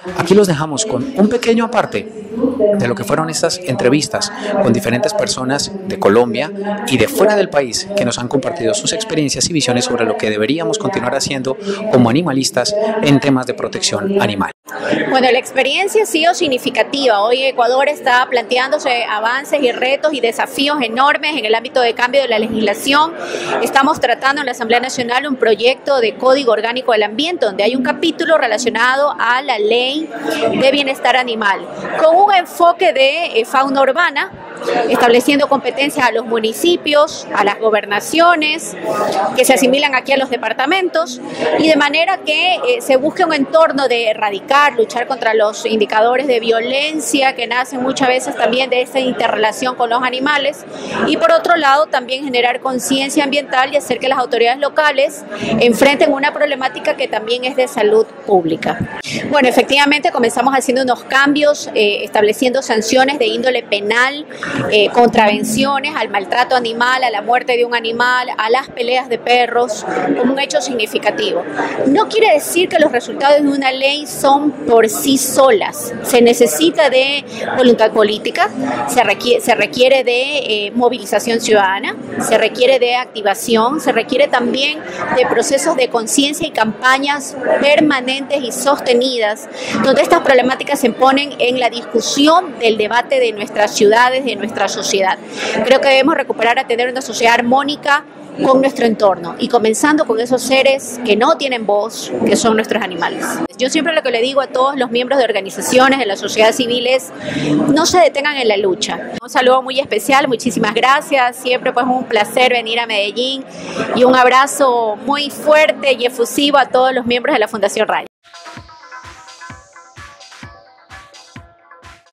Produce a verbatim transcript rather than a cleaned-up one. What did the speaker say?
Aquí los dejamos con un pequeño aparte de lo que fueron estas entrevistas con diferentes personas de Colombia y de fuera del país que nos han compartido sus experiencias y visiones sobre lo que deberíamos continuar haciendo como animalistas en temas de protección animal. Bueno, la experiencia ha sido significativa. Hoy Ecuador está planteándose avances y retos y desafíos enormes en el ámbito de cambio de la legislación. Estamos tratando en la Asamblea Nacional un proyecto de Código Orgánico del Ambiente, donde hay un capítulo relacionado a la ley de bienestar animal, con un enfoque de eh, fauna urbana, estableciendo competencias a los municipios, a las gobernaciones, que se asimilan aquí a los departamentos, y de manera que eh, se busque un entorno de erradicar, luchar contra los indicadores de violencia que nacen muchas veces también de esta interrelación con los animales, y por otro lado también generar conciencia ambiental y hacer que las autoridades locales enfrenten una problemática que también es de salud pública. Bueno, efectivamente comenzamos haciendo unos cambios, eh, estableciendo sanciones de índole penal, Eh, contravenciones al maltrato animal, a la muerte de un animal, a las peleas de perros, como un hecho significativo. No quiere decir que los resultados de una ley son por sí solas. Se necesita de voluntad política, se requiere, se requiere de eh, movilización ciudadana, se requiere de activación, se requiere también de procesos de conciencia y campañas permanentes y sostenidas, donde estas problemáticas se ponen en la discusión del debate de nuestras ciudades, de nuestra sociedad. Creo que debemos recuperar a tener una sociedad armónica con nuestro entorno y comenzando con esos seres que no tienen voz, que son nuestros animales. Yo siempre lo que le digo a todos los miembros de organizaciones de la sociedad civil es: no se detengan en la lucha. Un saludo muy especial, muchísimas gracias, siempre pues un placer venir a Medellín, y un abrazo muy fuerte y efusivo a todos los miembros de la Fundación Raya.